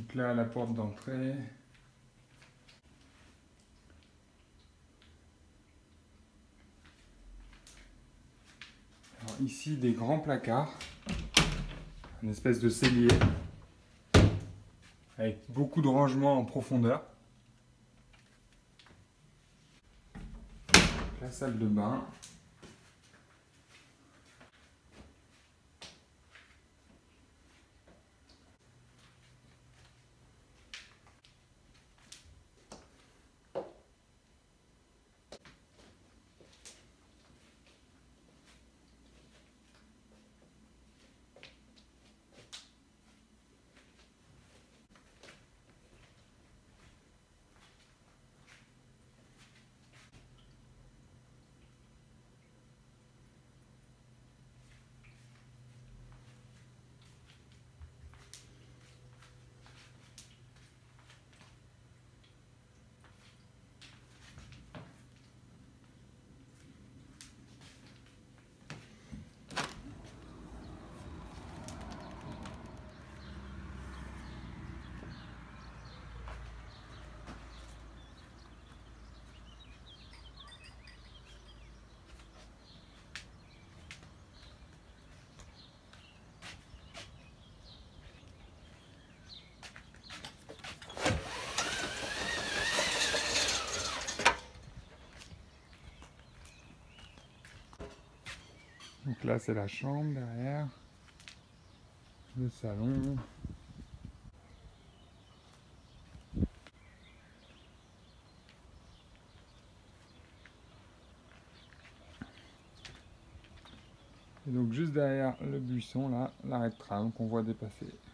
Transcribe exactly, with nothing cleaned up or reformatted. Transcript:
Donc là, la porte d'entrée. Alors ici, des grands placards. Une espèce de cellier. Avec beaucoup de rangements en profondeur. La salle de bain. Donc là, c'est la chambre derrière, le salon. Et donc juste derrière le buisson, là, l'arrêt de tram qu'on voit dépasser.